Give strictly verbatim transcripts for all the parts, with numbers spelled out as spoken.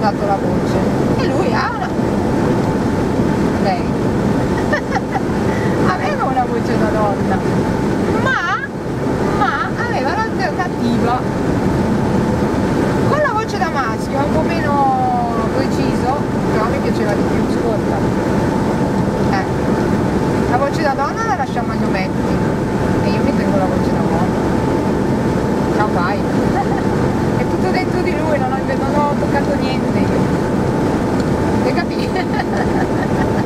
dato la voce. E lui ha una... lei aveva una voce da donna, ma, ma aveva l'alternativa con la voce da maschio, un po' meno preciso, però mi piaceva di più, ascolta. Eh, la voce da donna la lasciamo agli ometti e io mi tengo la voce da uomo. Ciao, vai. È tutto dentro di lui, non ho, non ho toccato niente io. Hai capito?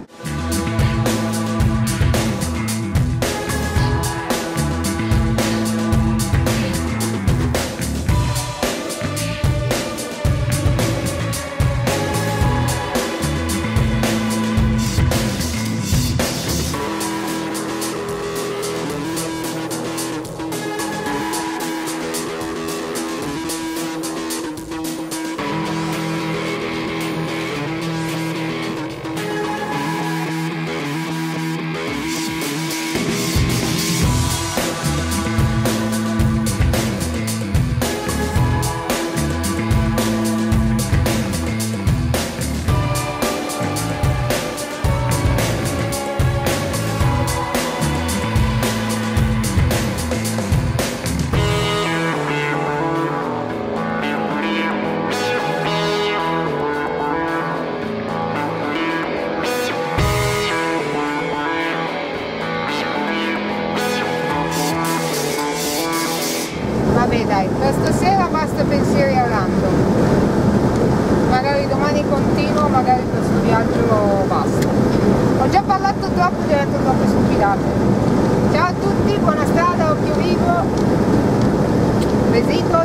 Vabbè dai, per stasera basta pensieri a random. Magari domani continuo, magari questo viaggio basta. Ho già parlato troppo, ho detto troppe stupidate. Ciao a tutti, buona strada, occhio vivo. Besitos.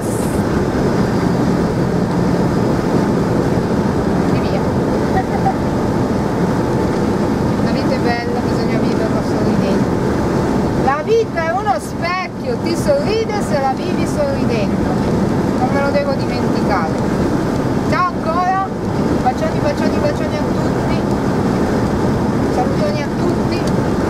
E via. La vita è bella, bisogna viverla sorridendo. La vita è uno specchio, ti sorride se la vivi sorridendo, non me lo devo dimenticare. Ciao ancora, bacioni, bacioni, bacioni a tutti, salutoni a tutti.